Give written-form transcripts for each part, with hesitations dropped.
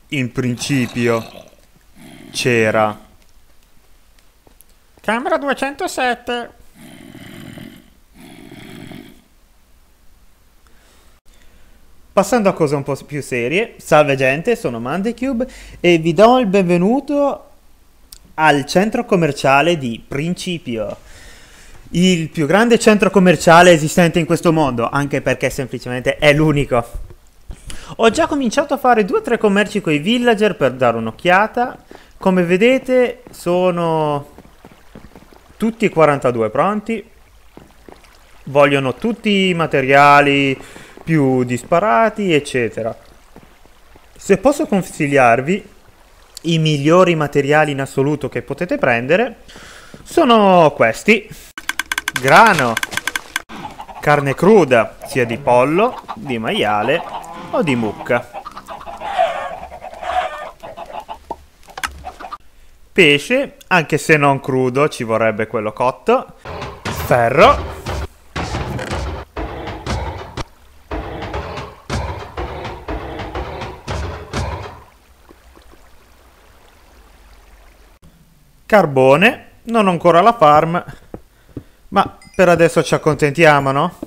In principio c'era. Camera 207. Passando a cose un po' più serie, salve gente, sono Mandecube e vi do il benvenuto al centro commerciale di Principio, il più grande centro commerciale esistente in questo mondo, anche perché semplicemente è l'unico. Ho già cominciato a fare 2 o 3 commerci con i villager per dare un'occhiata. Come vedete sono tutti 42 pronti, vogliono tutti i materiali più disparati, eccetera. Se posso consigliarvi i migliori materiali in assoluto che potete prendere, sono questi: grano, carne cruda, sia di pollo, di maiale o di mucca, pesce, anche se non crudo, ci vorrebbe quello cotto, ferro, carbone, non ho ancora la farm, ma per adesso ci accontentiamo, no?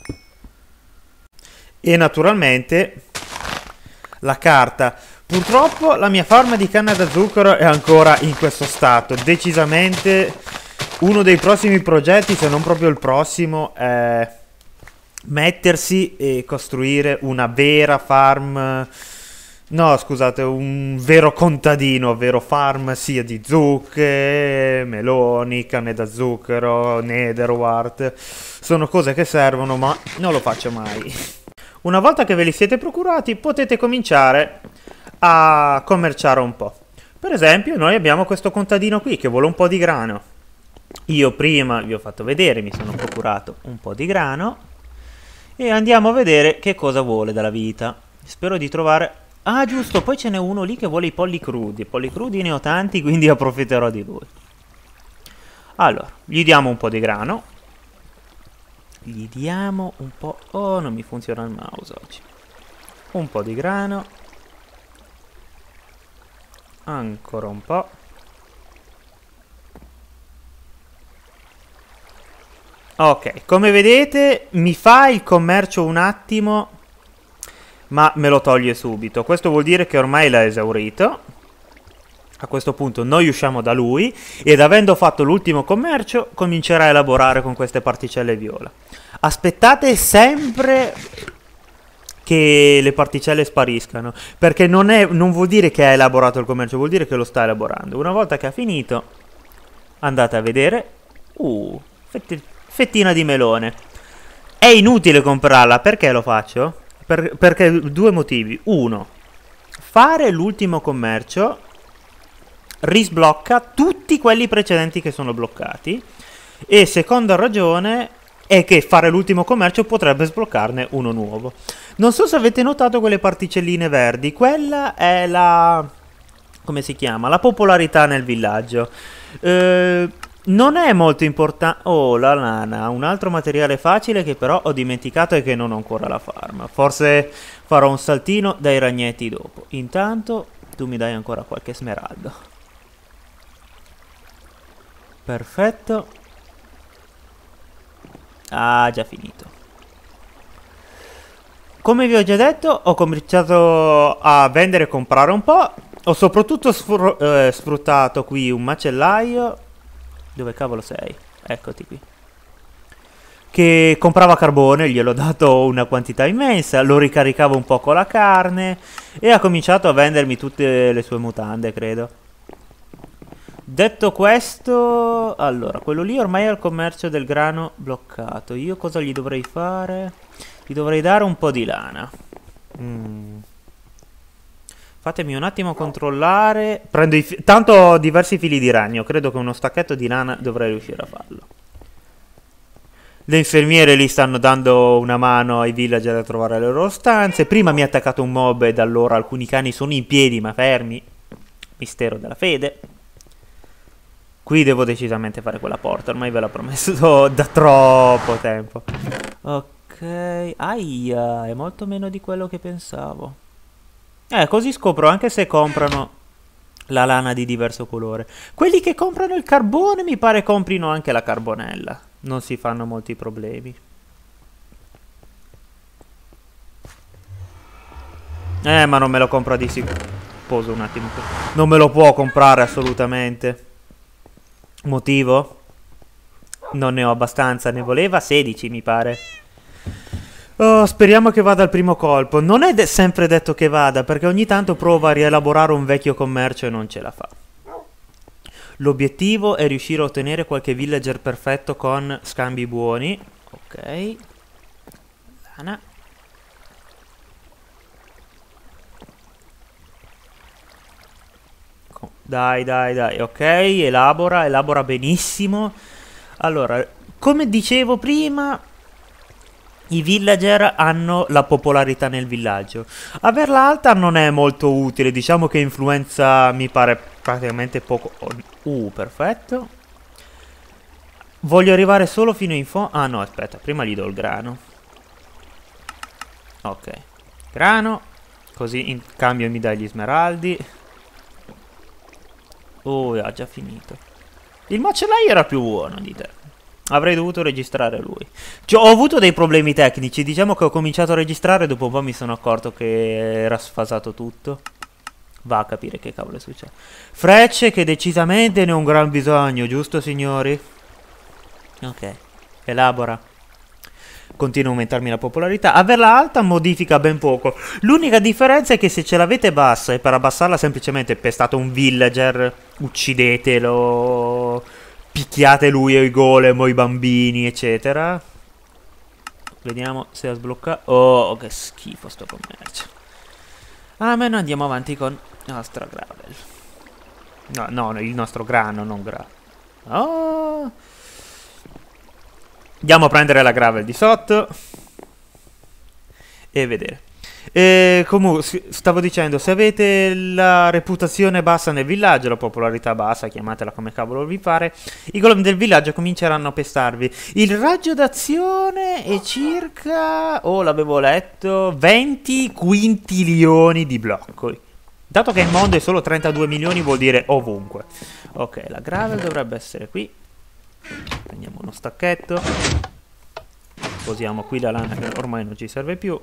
E naturalmente la carta. Purtroppo la mia farm di canna da zucchero è ancora in questo stato. Decisamente uno dei prossimi progetti, se non proprio il prossimo, è mettersi e costruire una vera farm. No, scusate, un vero contadino, vero farm sia di zucche, meloni, canne da zucchero, netherwart. Sono cose che servono, ma non lo faccio mai. Una volta che ve li siete procurati, potete cominciare a commerciare un po'. Per esempio, noi abbiamo questo contadino qui che vuole un po' di grano. Io prima vi ho fatto vedere, mi sono procurato un po' di grano e andiamo a vedere che cosa vuole dalla vita. Spero di trovare... Ah, giusto, poi ce n'è uno lì che vuole i polli crudi. I polli crudi ne ho tanti, quindi approfitterò di lui. Allora, gli diamo un po' di grano. Gli diamo un po'... Oh, non mi funziona il mouse oggi. Un po' di grano. Ancora un po'. Ok, come vedete mi fa il commercio un attimo, ma me lo toglie subito. Questo vuol dire che ormai l'ha esaurito. A questo punto noi usciamo da lui ed avendo fatto l'ultimo commercio comincerà a elaborare con queste particelle viola. Aspettate sempre che le particelle spariscano, perché non vuol dire che ha elaborato il commercio, vuol dire che lo sta elaborando. Una volta che ha finito, andate a vedere. Fettina di melone. È inutile comprarla, perché lo faccio? Perché 2 motivi. Uno, fare l'ultimo commercio risblocca tutti quelli precedenti che sono bloccati. E seconda ragione è che fare l'ultimo commercio potrebbe sbloccarne uno nuovo. Non so se avete notato quelle particelline verdi. Quella è la... come si chiama? La popolarità nel villaggio. Non è molto importante... Oh, la lana. Un altro materiale facile che però ho dimenticato e che non ho ancora la farm. Forse farò un saltino dai ragnetti dopo. Intanto tu mi dai ancora qualche smeraldo. Perfetto. Ah, già finito. Come vi ho già detto, ho cominciato a vendere e comprare un po'. Ho soprattutto sfruttato qui un macellaio. Dove cavolo sei? Eccoti qui. Che comprava carbone, gliel'ho dato una quantità immensa, lo ricaricavo un po' con la carne e ha cominciato a vendermi tutte le sue mutande, credo. Detto questo, allora, quello lì ormai è il commercio del grano bloccato. Io cosa gli dovrei fare? Gli dovrei dare un po' di lana. Fatemi un attimo controllare. Prendo tanto ho diversi fili di ragno. Credo che uno stacchetto di lana dovrei riuscire a farlo. Le infermiere lì stanno dando una mano ai villager a trovare le loro stanze. Prima mi ha attaccato un mob e da allora alcuni cani sono in piedi ma fermi. Mistero della fede. Qui devo decisamente fare quella porta. Ormai ve l'ho promesso da troppo tempo. Ok. Aia, è molto meno di quello che pensavo. Così scopro anche se comprano la lana di diverso colore. Quelli che comprano il carbone mi pare comprino anche la carbonella. Non si fanno molti problemi. Ma non me lo compro di sicuro. Poso un attimo. Non me lo può comprare assolutamente. Motivo? Non ne ho abbastanza. Ne voleva 16 mi pare. Oh, speriamo che vada al primo colpo. Non è sempre detto che vada, perché ogni tanto prova a rielaborare un vecchio commercio e non ce la fa. L'obiettivo è riuscire a ottenere qualche villager perfetto con scambi buoni. Ok. Lana. Dai, dai, dai. Ok, elabora benissimo. Allora, come dicevo prima, i villager hanno la popolarità nel villaggio. Averla alta non è molto utile, diciamo che influenza mi pare praticamente poco. Perfetto. Voglio arrivare solo fino in fondo. Ah no, aspetta, prima gli do il grano. Ok, grano. Così in cambio mi dai gli smeraldi. Ha già finito. Il macellaio era più buono di te. Avrei dovuto registrare lui. Cioè, ho avuto dei problemi tecnici. Diciamo che ho cominciato a registrare. Dopo un po' mi sono accorto che era sfasato tutto. Va a capire che cavolo è successo. Frecce che decisamente ne ho un gran bisogno, giusto signori? Ok. Elabora. Continua a aumentarmi la popolarità. Averla alta modifica ben poco. L'unica differenza è che se ce l'avete bassa e per abbassarla semplicemente pestate un villager, uccidetelo, picchiate lui e i golem o i bambini, eccetera. Vediamo se ha sbloccato. Oh, che schifo sto commercio. Almeno andiamo avanti con la nostra gravel. No, il nostro grano, non gravel. Oh. Andiamo a prendere la gravel di sotto e vedere. Comunque, stavo dicendo, se avete la reputazione bassa nel villaggio, la popolarità bassa, chiamatela come cavolo vi pare, i golem del villaggio cominceranno a pestarvi. Il raggio d'azione è circa, l'avevo letto, 20 quintilioni di blocco. Dato che il mondo è solo 32 milioni vuol dire ovunque. Ok, la gravel dovrebbe essere qui. Prendiamo uno stacchetto. Posiamo qui la lana che ormai non ci serve più.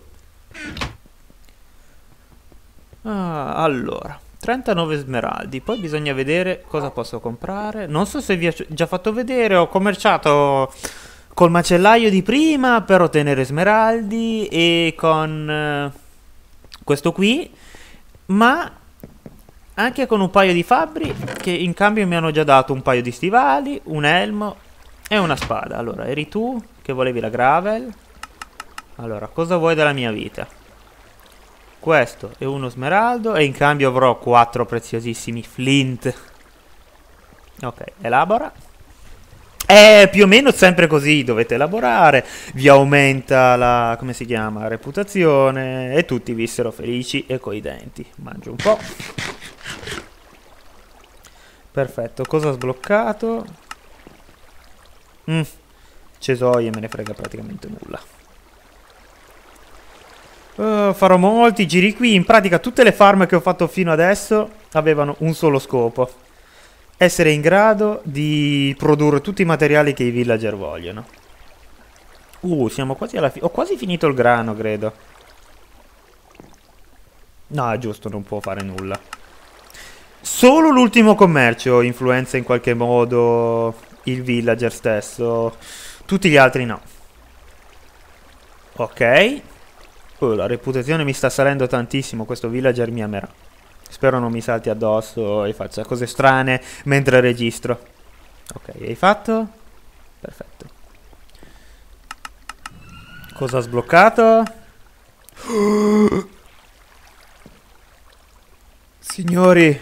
Allora 39 smeraldi. Poi bisogna vedere cosa posso comprare. Non so se vi ho già fatto vedere. Ho commerciato col macellaio di prima per ottenere smeraldi e con questo qui, ma anche con un paio di fabbri che in cambio mi hanno già dato un paio di stivali, un elmo e una spada. Allora, eri tu che volevi la gravel? Allora, cosa vuoi dalla mia vita? Questo è uno smeraldo e in cambio avrò 4 preziosissimi flint. Ok, elabora. Più o meno sempre così, dovete elaborare, vi aumenta la, come si chiama, reputazione e tutti vissero felici e coi denti. Mangio un po'. Perfetto, cosa ho sbloccato? Cesoie, me ne frega praticamente nulla. Farò molti giri qui. In pratica tutte le farm che ho fatto fino adesso avevano un solo scopo: essere in grado di produrre tutti i materiali che i villager vogliono. Siamo quasi alla fine. Ho quasi finito il grano, credo. No, è giusto, non può fare nulla. Solo l'ultimo commercio influenza in qualche modo il villager stesso. Tutti gli altri no. Ok. La reputazione mi sta salendo tantissimo. Questo villager mi amerà. Spero non mi salti addosso e faccia cose strane mentre registro. Ok, hai fatto? Perfetto. Cosa ha sbloccato? Signori,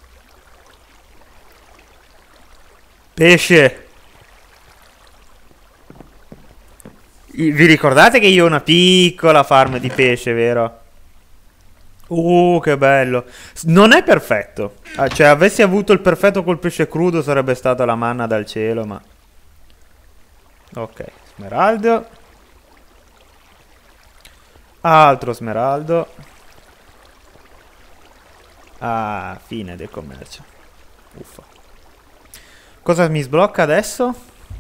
pesce. Vi ricordate che io ho una piccola farm di pesce, vero? Che bello. Non è perfetto. Cioè, avessi avuto il perfetto col pesce crudo sarebbe stata la manna dal cielo, ma... Ok, smeraldo. Altro smeraldo. Ah, fine del commercio. Uffa. Cosa mi sblocca adesso?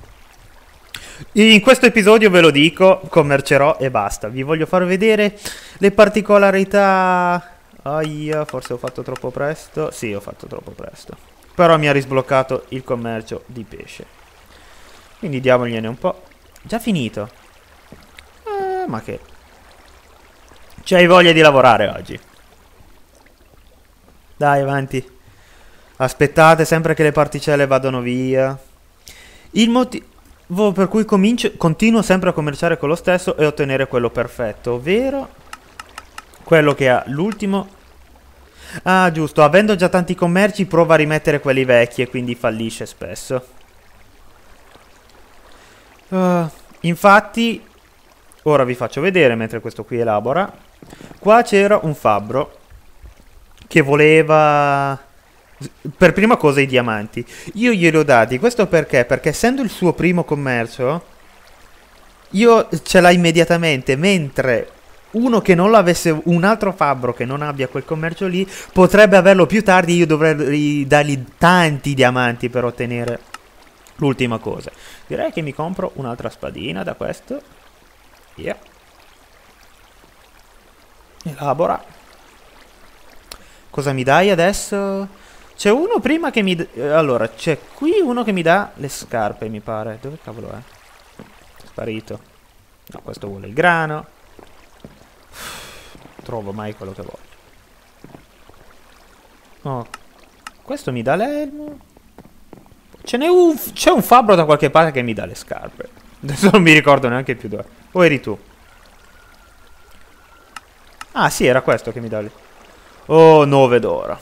In questo episodio ve lo dico, commercerò e basta. Vi voglio far vedere le particolarità. Aia, forse ho fatto troppo presto. Sì, ho fatto troppo presto. Però mi ha risbloccato il commercio di pesce. Quindi diamogliene un po'. Già finito. Ma che... C'hai voglia di lavorare oggi. Dai, avanti. Aspettate sempre che le particelle vadano via. Il motivo per cui continuo sempre a commerciare con lo stesso e ottenere quello perfetto, ovvero quello che ha l'ultimo. Ah, giusto, avendo già tanti commerci prova a rimettere quelli vecchi e quindi fallisce spesso. Infatti, ora vi faccio vedere mentre questo qui elabora. Qua c'era un fabbro che voleva per prima cosa i diamanti. Io glieli ho dati. Questo perché? Perché essendo il suo primo commercio, io ce l'ha immediatamente, mentre uno che non l'avesse, un altro fabbro che non abbia quel commercio lì, potrebbe averlo più tardi. Io dovrei dargli tanti diamanti per ottenere l'ultima cosa. Direi che mi compro un'altra spadina da questo. Via. Elabora. Cosa mi dai adesso? C'è uno prima che mi... Allora, c'è qui uno che mi dà le scarpe, mi pare. Dove cavolo è? Sparito. No, questo vuole il grano. Non trovo mai quello che voglio. Oh. Questo mi dà l'elmo. C'è un fabbro da qualche parte che mi dà le scarpe. Adesso non mi ricordo neanche più dove. O eri tu? Ah, sì, era questo che mi dà le... Oh, 9 d'oro.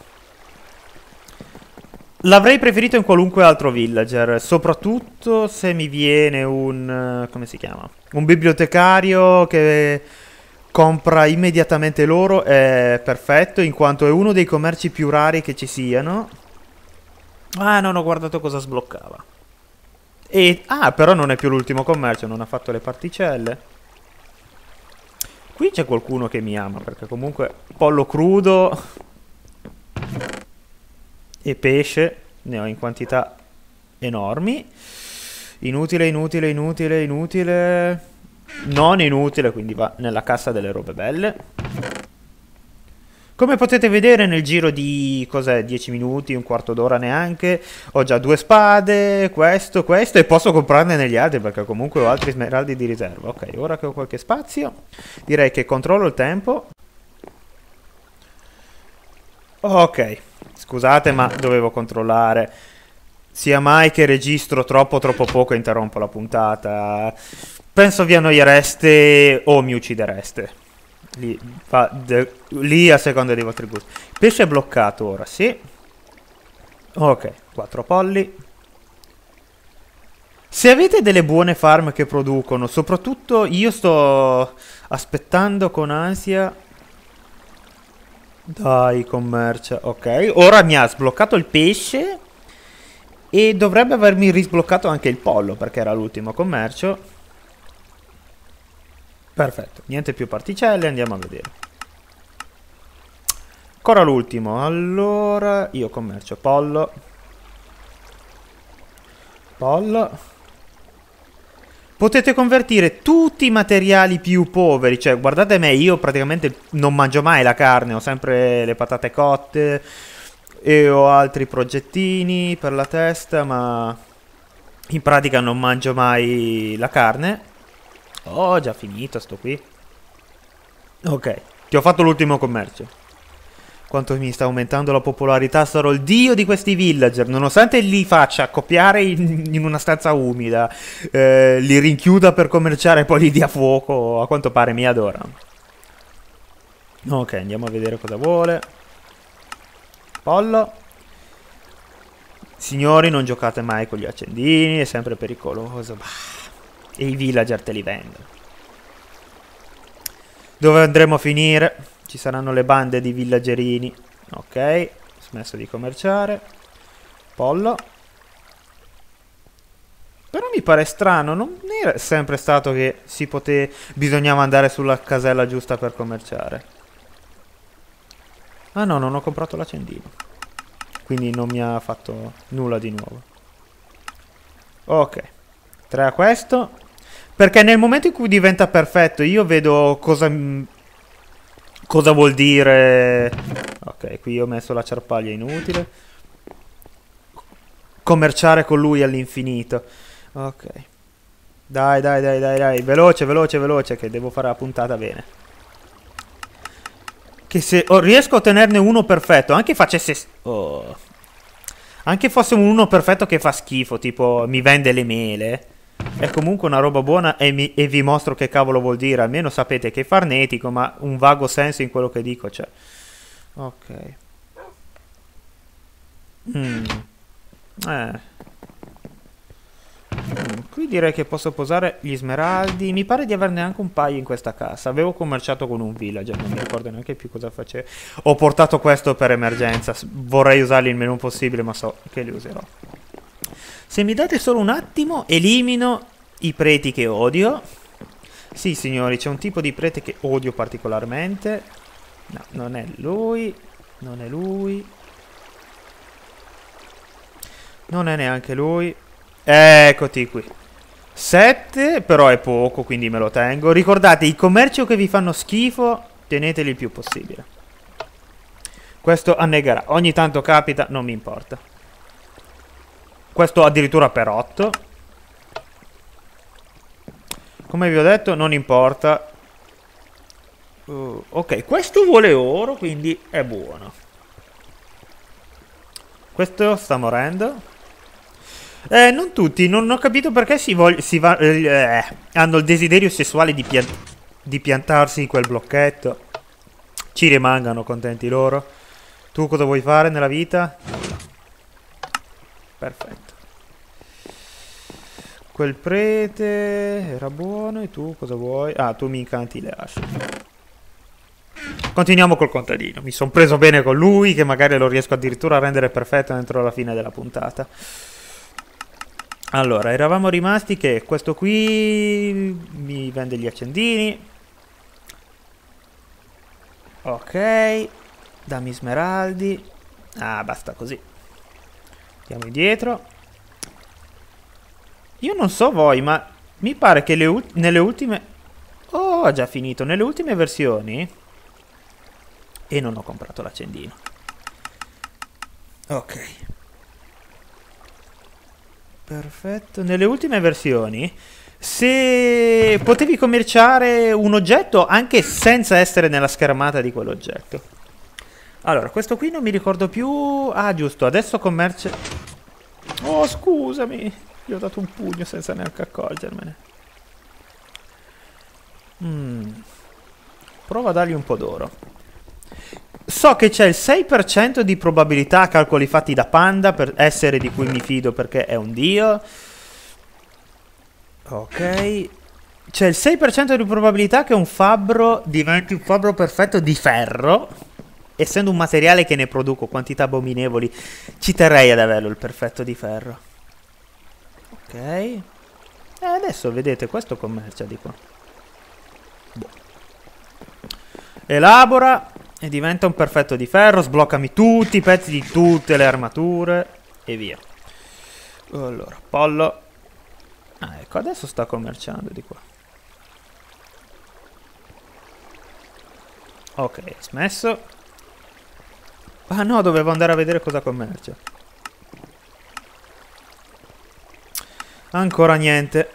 L'avrei preferito in qualunque altro villager, soprattutto se mi viene un... come si chiama? Un bibliotecario che compra immediatamente l'oro, è perfetto, in quanto è uno dei commerci più rari che ci siano. Ah, non ho guardato cosa sbloccava. Però non è più l'ultimo commercio, non ha fatto le particelle. Qui c'è qualcuno che mi ama, perché comunque pollo crudo e pesce ne ho in quantità enormi. Inutile, inutile, inutile, inutile. Non inutile, quindi va nella cassa delle robe belle. Come potete vedere nel giro di, cos'è, 10 minuti, un quarto d'ora neanche, ho già 2 spade, questo, e posso comprarne negli altri perché comunque ho altri smeraldi di riserva. Ok, ora che ho qualche spazio, direi che controllo il tempo. Ok, scusate ma dovevo controllare. Sia mai che registro troppo poco e interrompo la puntata. Penso vi annoiereste o mi uccidereste. Lì a seconda dei vostri gusti. Pesce è bloccato ora, sì. Ok, 4 polli. Se avete delle buone farm che producono, soprattutto io sto aspettando con ansia. Dai, commercia. Ok, ora mi ha sbloccato il pesce e dovrebbe avermi risbloccato anche il pollo perché era l'ultimo commercio. Perfetto, niente più particelle, andiamo a vedere. Ancora l'ultimo, allora io commercio pollo. Potete convertire tutti i materiali più poveri, cioè guardate me, io praticamente non mangio mai la carne, ho sempre le patate cotte e ho altri progettini per la testa, ma in pratica non mangio mai la carne. Oh, già finito sto qui. Ok, ti ho fatto l'ultimo commercio. Quanto mi sta aumentando la popolarità, sarò il dio di questi villager. Nonostante li faccia accoppiare in una stanza umida, li rinchiuda per commerciare e poi li dia fuoco, a quanto pare mi adorano. Ok, andiamo a vedere cosa vuole. Pollo. Signori, non giocate mai con gli accendini, è sempre pericoloso. E i villager te li vendono. Dove andremo a finire? Ci saranno le bande di villagerini. Ok, smesso di commerciare. Pollo. Però mi pare strano, non era sempre stato che bisognava andare sulla casella giusta per commerciare. Ah no, non ho comprato l'accendino. Quindi non mi ha fatto nulla di nuovo. Ok. 3 a questo. Perché nel momento in cui diventa perfetto io vedo cosa vuol dire. Ok, qui ho messo la ciarpaglia inutile. Commerciare con lui all'infinito. Ok. Dai, dai, dai, dai, dai. Veloce, veloce, veloce, che devo fare la puntata bene. Che se riesco a ottenerne uno perfetto, anche facesse... Oh. Anche fosse uno perfetto che fa schifo, tipo mi vende le mele, è comunque una roba buona e vi mostro che cavolo vuol dire. Almeno sapete che è farnetico, ma un vago senso in quello che dico c'è. Ok. Qui direi che posso posare gli smeraldi. Mi pare di averne anche un paio in questa cassa. Avevo commerciato con un villager, non mi ricordo neanche più cosa facevo. Ho portato questo per emergenza. Vorrei usarli il meno possibile, ma so che li userò. Se mi date solo un attimo, elimino i preti che odio. Sì, signori, c'è un tipo di prete che odio particolarmente. No, non è lui. Non è lui. Non è neanche lui. Eccoti qui. 7, però è poco, quindi me lo tengo. Ricordate, i commerci che vi fanno schifo, teneteli il più possibile. Questo annegherà. Ogni tanto capita, non mi importa. Questo addirittura per 8. Come vi ho detto, non importa. Ok, questo vuole oro, quindi è buono. Questo sta morendo. Non tutti, non ho capito perché hanno il desiderio sessuale di piantarsi in quel blocchetto. Ci rimangano contenti loro. Tu cosa vuoi fare nella vita? Perfetto. Quel prete era buono e tu cosa vuoi? Ah, tu mi incanti le asce. Continuiamo col contadino. Mi sono preso bene con lui, che magari lo riesco addirittura a rendere perfetto entro la fine della puntata. Allora, eravamo rimasti che questo qui mi vende gli accendini. Ok. Dammi smeraldi. Ah, basta così. Andiamo indietro. Io non so voi, ma mi pare che nelle ultime... Oh, ho già finito. Nelle ultime versioni... E non ho comprato l'accendino. Ok. Perfetto. Nelle ultime versioni, se potevi commerciare un oggetto anche senza essere nella schermata di quell'oggetto. Allora, questo qui non mi ricordo più. Ah, giusto, adesso commercia. Oh, scusami. Gli ho dato un pugno senza neanche accorgermene. Prova a dargli un po' d'oro. So che c'è il 6% di probabilità, calcoli fatti da Panda, per essere di cui mi fido perché è un dio. Ok. C'è il 6% di probabilità che un fabbro diventi un fabbro perfetto di ferro. Essendo un materiale che ne produco quantità abominevoli, ci terrei ad averlo il perfetto di ferro. Ok. Adesso vedete, questo commercia di qua. Boh. Elabora. E diventa un perfetto di ferro. Sbloccami tutti i pezzi di tutte le armature. E via. Allora, pollo. Ah, ecco, adesso sta commerciando di qua. Ok, smesso. Ah no, dovevo andare a vedere cosa commercia. Ancora niente.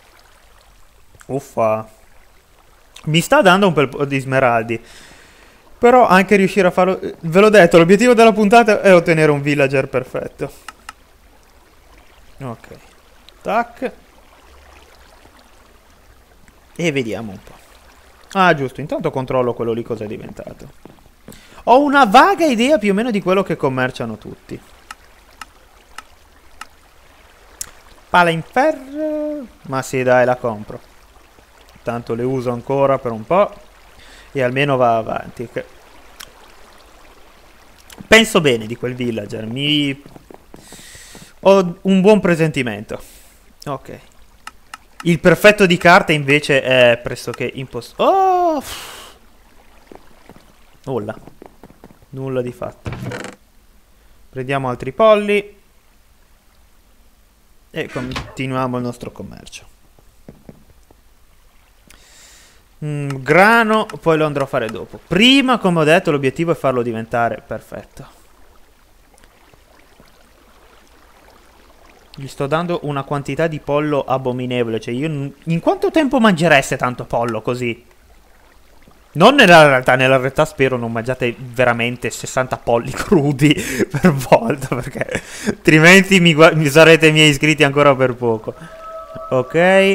Uffa. Mi sta dando un po' di smeraldi. Però anche riuscire a farlo... Ve l'ho detto, l'obiettivo della puntata è ottenere un villager perfetto. Ok. Tac. E vediamo un po'. Ah, giusto. Intanto controllo quello lì cosa è diventato. Ho una vaga idea più o meno di quello che commerciano tutti. Pala in ferro. Ma sì, dai, la compro. Tanto le uso ancora per un po'. E almeno va avanti. Penso bene di quel villager. Ho un buon presentimento. Ok. Il perfetto di carta invece è pressoché impossibile. Oh! Olla. Nulla di fatto. Prendiamo altri polli e continuiamo il nostro commercio. Grano poi lo andrò a fare dopo. Prima, come ho detto, l'obiettivo è farlo diventare perfetto. Gli sto dando una quantità di pollo abominevole. Cioè io in quanto tempo mangereste tanto pollo così? Non nella realtà spero non mangiate veramente 60 polli crudi per volta, perché altrimenti mi sarete miei iscritti ancora per poco. Ok.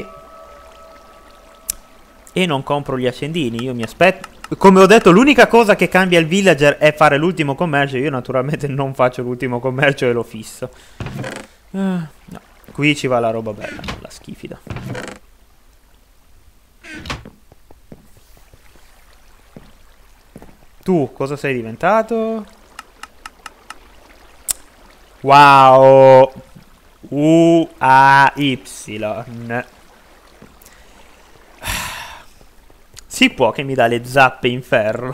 E non compro gli accendini, io mi aspetto. Come ho detto, l'unica cosa che cambia il villager è fare l'ultimo commercio. Io naturalmente non faccio l'ultimo commercio e lo fisso. No, qui ci va la roba bella, non la schifida. Tu cosa sei diventato? Wow. UAY. Si può che mi dà le zappe in ferro.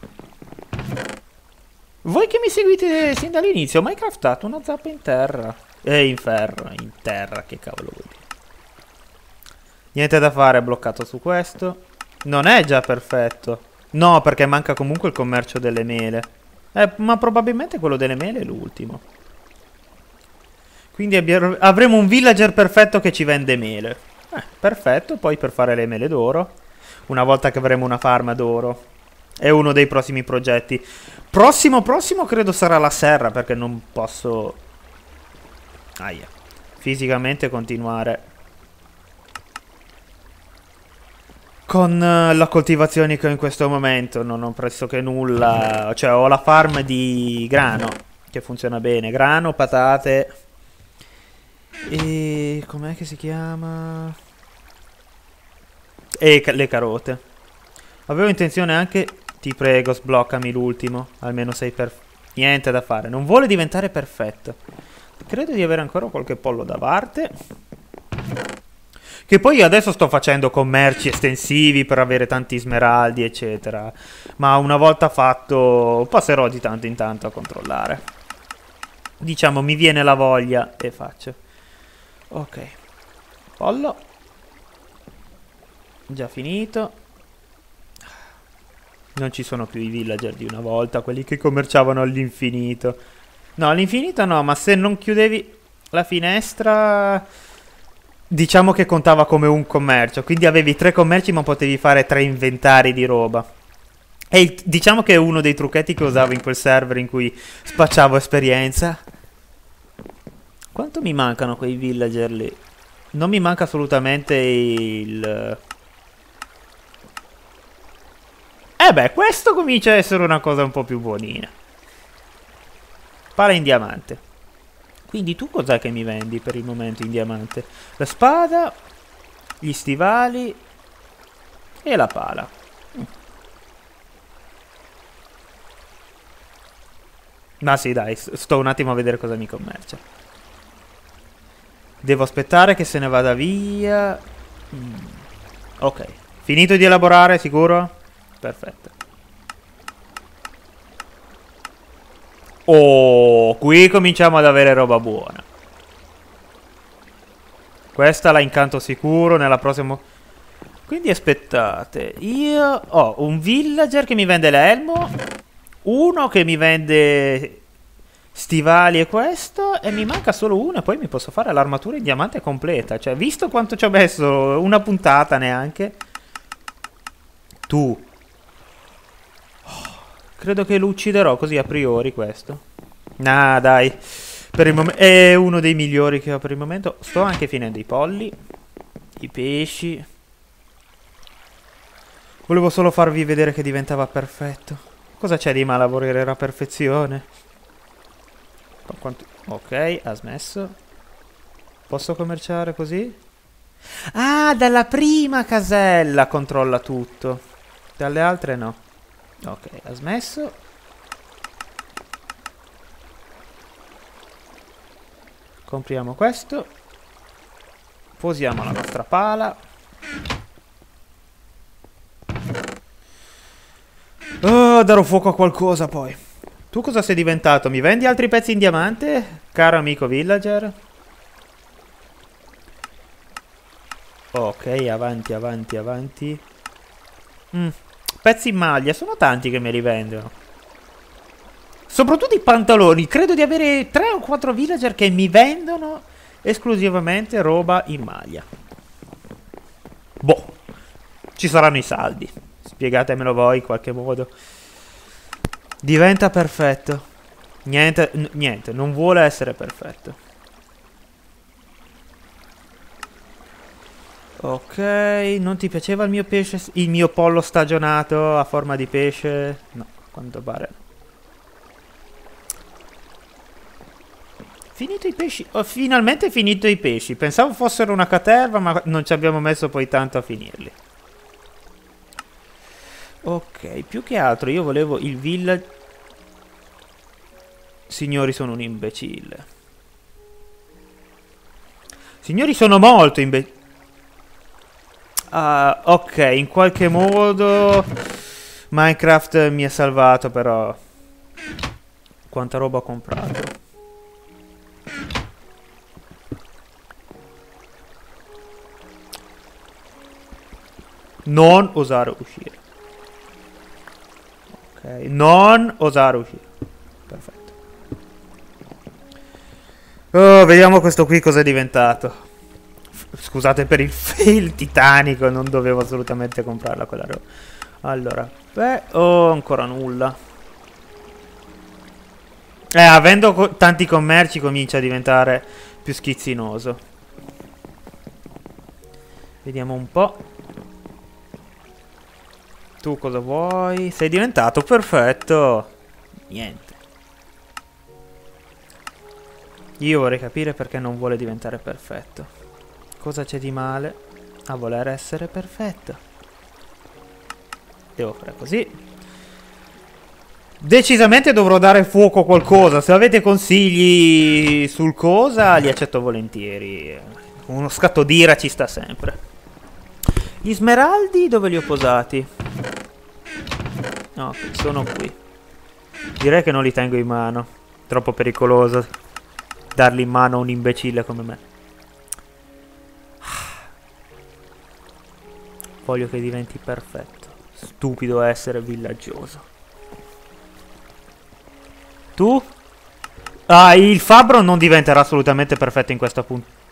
Voi che mi seguite sin dall'inizio, ho mai craftato una zappa in terra? In ferro, in terra, che cavolo vuol dire? Niente da fare, è bloccato su questo. Non è già perfetto. No, perché manca comunque il commercio delle mele. Ma probabilmente quello delle mele è l'ultimo. Quindi avremo un villager perfetto che ci vende mele. Perfetto, poi per fare le mele d'oro. Una volta che avremo una farma d'oro. È uno dei prossimi progetti. Prossimo credo sarà la serra, perché non posso... fisicamente continuare con la coltivazione che ho in questo momento. Non ho pressoché nulla. Cioè ho la farm di grano che funziona bene. Grano, patate e... com'è che si chiama? E le carote. Avevo intenzione anche... Ti prego, sbloccami l'ultimo. Almeno sei niente da fare. Non vuole diventare perfetto. Credo di avere ancora qualche pollo da parte. Che poi io adesso sto facendo commerci estensivi per avere tanti smeraldi, eccetera. Ma una volta fatto, passerò di tanto in tanto a controllare. Diciamo, mi viene la voglia e faccio. Ok. Pollo. Già finito. Non ci sono più i villager di una volta, quelli che commerciavano all'infinito. No, all'infinito no, ma se non chiudevi la finestra, diciamo che contava come un commercio. Quindi avevi 3 commerci ma potevi fare 3 inventari di roba. E diciamo che è uno dei trucchetti che usavo in quel server in cui spacciavo esperienza. Quanto mi mancano quei villager lì? Non mi manca assolutamente il... beh, questo comincia a essere una cosa un po' più buonina. Pala in diamante. Quindi tu cos'è che mi vendi per il momento in diamante? La spada, gli stivali e la pala. Ma sì, dai, sto un attimo a vedere cosa mi commercia. Devo aspettare che se ne vada via. Ok. Finito di elaborare, sicuro? Perfetto. Oh, qui cominciamo ad avere roba buona. Questa la incanto sicuro nella prossima... Quindi aspettate, io ho un villager che mi vende l'elmo, uno che mi vende stivali e questo, e mi manca solo uno e poi mi posso fare l'armatura in diamante completa. Cioè, visto quanto ci ho messo, una puntata neanche. Tu. Credo che lo ucciderò così a priori questo. Nah, dai. Per il momento è uno dei migliori che ho per il momento. Sto anche finendo i polli, i pesci. Volevo solo farvi vedere che diventava perfetto. Cosa c'è di male a volere la perfezione? Ok, ha smesso. Posso commerciare così? Ah, dalla prima casella controlla tutto. Dalle altre no. Ok, ha smesso. Compriamo questo. Posiamo la nostra pala. Oh, darò fuoco a qualcosa poi. Tu cosa sei diventato? Mi vendi altri pezzi in diamante, caro amico villager? Ok, avanti, avanti, avanti. Pezzi in maglia, sono tanti che me li vendono. Soprattutto i pantaloni, credo di avere 3 o 4 villager che mi vendono esclusivamente roba in maglia. Boh, ci saranno i saldi. Spiegatemelo voi in qualche modo. Diventa perfetto. Niente, niente, non vuole essere perfetto. Ok, non ti piaceva il mio pesce, il mio pollo stagionato a forma di pesce? No, a quanto pare. Finito i pesci, ho finalmente finito i pesci. Pensavo fossero una caterva, ma non ci abbiamo messo poi tanto a finirli. Ok, più che altro io volevo il village. Signori, sono un imbecille. Signori, sono molto imbecille. Ok, in qualche modo Minecraft mi ha salvato, però quanta roba ho comprato. Non osare uscire. Ok, non osare uscire. Perfetto. Oh, vediamo questo qui cosa è diventato. Scusate per il fail titanico, non dovevo assolutamente comprarla quella roba. Allora, beh, oh, ancora nulla. Avendo tanti commerci comincia a diventare più schizzinoso. Vediamo un po'. Tu cosa vuoi? Sei diventato perfetto. Niente. Io vorrei capire perché non vuole diventare perfetto. Cosa c'è di male a voler essere perfetto? Devo fare così. Decisamente dovrò dare fuoco a qualcosa. Se avete consigli sul cosa, li accetto volentieri. Uno scatto d'ira ci sta sempre. Gli smeraldi dove li ho posati? No, sono qui. Direi che non li tengo in mano. Troppo pericoloso darli in mano a un imbecille come me. Voglio che diventi perfetto. Stupido essere villaggioso. Tu? Il fabbro non diventerà assolutamente perfetto in questa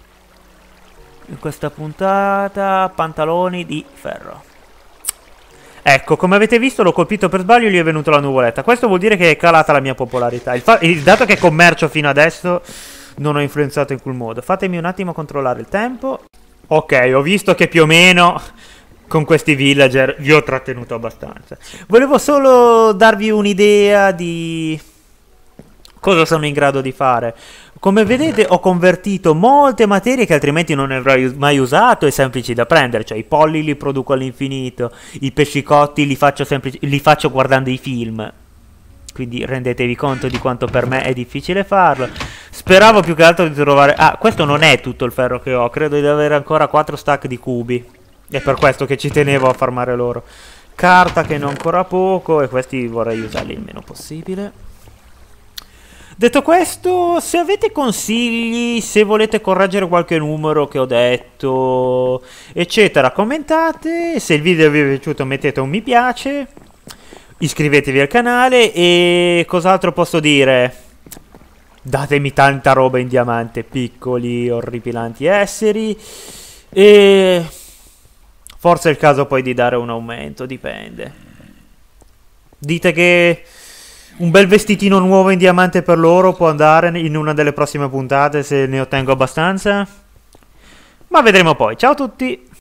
puntata. Pantaloni di ferro. Ecco, come avete visto l'ho colpito per sbaglio e gli è venuta la nuvoletta. Questo vuol dire che è calata la mia popolarità. Il dato che commercio fino adesso non ho influenzato in quel modo. Fatemi un attimo controllare il tempo. Ok, ho visto che più o meno con questi villager vi ho trattenuto abbastanza. Volevo solo darvi un'idea di cosa sono in grado di fare. Come vedete ho convertito molte materie che altrimenti non avrei mai usato e semplici da prendere. Cioè i polli li produco all'infinito, i pescicotti li faccio guardando i film. Quindi rendetevi conto di quanto per me è difficile farlo. Speravo più che altro di trovare... questo non è tutto il ferro che ho. Credo di avere ancora 4 stack di cubi. È per questo che ci tenevo a farmare loro. Carta che ne ho ancora poco e questi vorrei usarli il meno possibile. Detto questo, se avete consigli, se volete correggere qualche numero che ho detto, eccetera, commentate. Se il video vi è piaciuto mettete un mi piace. Iscrivetevi al canale e cos'altro posso dire? Datemi tanta roba in diamante, piccoli, orripilanti esseri. E forse è il caso poi di dare un aumento, dipende. Dite che un bel vestitino nuovo in diamante per loro può andare in una delle prossime puntate se ne ottengo abbastanza? Ma vedremo poi. Ciao a tutti!